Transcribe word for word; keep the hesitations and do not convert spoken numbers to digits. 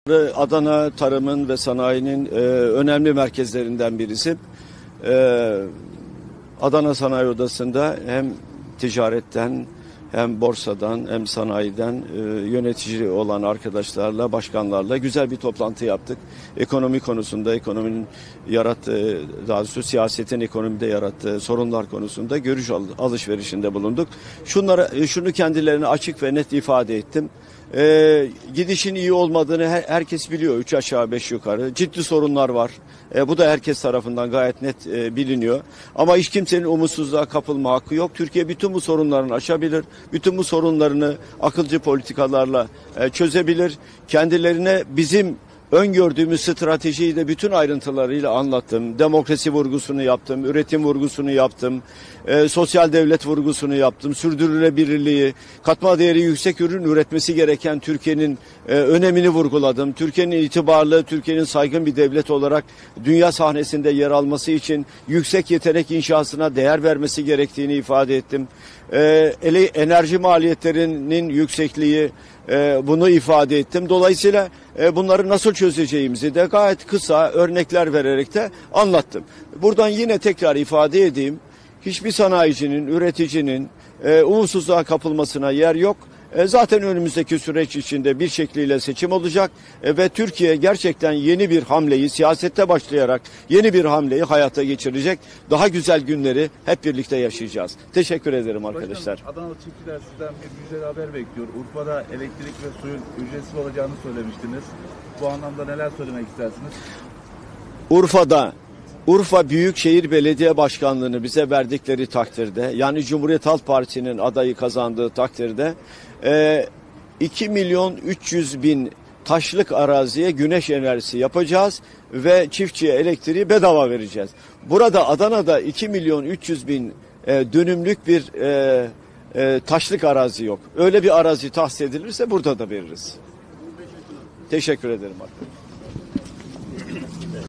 Adana tarımın ve sanayinin e, önemli merkezlerinden birisi. E, Adana Sanayi Odası'nda hem ticaretten hem borsadan hem sanayiden e, yönetici olan arkadaşlarla, başkanlarla güzel bir toplantı yaptık. Ekonomi konusunda, ekonominin yarattığı, daha doğrusu siyasetin ekonomide yarattığı sorunlar konusunda görüş alışverişinde bulunduk. Şunlara, şunu kendilerine açık ve net ifade ettim. Ee, gidişin iyi olmadığını her, herkes biliyor. Üç aşağı beş yukarı. Ciddi sorunlar var. Ee, bu da herkes tarafından gayet net e, biliniyor. Ama hiç kimsenin umutsuzluğa kapılma hakkı yok. Türkiye bütün bu sorunlarını aşabilir. Bütün bu sorunlarını akılcı politikalarla e, çözebilir. Kendilerine bizim öngördüğümüz stratejiyi de bütün ayrıntılarıyla anlattım. Demokrasi vurgusunu yaptım, üretim vurgusunu yaptım, e, sosyal devlet vurgusunu yaptım, sürdürülebilirliği, katma değeri yüksek ürün üretmesi gereken Türkiye'nin e, önemini vurguladım. Türkiye'nin itibarlı, Türkiye'nin saygın bir devlet olarak dünya sahnesinde yer alması için yüksek yetenek inşasına değer vermesi gerektiğini ifade ettim. E, ele, enerji maliyetlerinin yüksekliği, e, bunu ifade ettim. Dolayısıyla e, bunları nasıl çözeceğimizi de gayet kısa örnekler vererek de anlattım. Buradan yine tekrar ifade edeyim. Hiçbir sanayicinin, üreticinin e, umutsuzluğa kapılmasına yer yok. E, zaten önümüzdeki süreç içinde bir şekliyle seçim olacak e, ve Türkiye gerçekten yeni bir hamleyi, siyasette başlayarak yeni bir hamleyi hayata geçirecek. Daha güzel günleri hep birlikte yaşayacağız. Teşekkür ederim arkadaşlar. Başkanım, Adanalı çiftçiler sizden bir müjdeli haber bekliyor. Urfa'da elektrik ve suyun ücretsiz olacağını söylemiştiniz. Bu anlamda neler söylemek istersiniz? Urfa'da Urfa Büyükşehir Belediye Başkanlığı'nı bize verdikleri takdirde, yani Cumhuriyet Halk Partisi'nin adayı kazandığı takdirde e, iki milyon üç yüz bin taşlık araziye güneş enerjisi yapacağız ve çiftçiye elektriği bedava vereceğiz. Burada Adana'da iki milyon üç yüz bin e, dönümlük bir e, e, taşlık arazi yok. Öyle bir arazi tahsis edilirse burada da veririz. Teşekkür ederim arkadaşlar.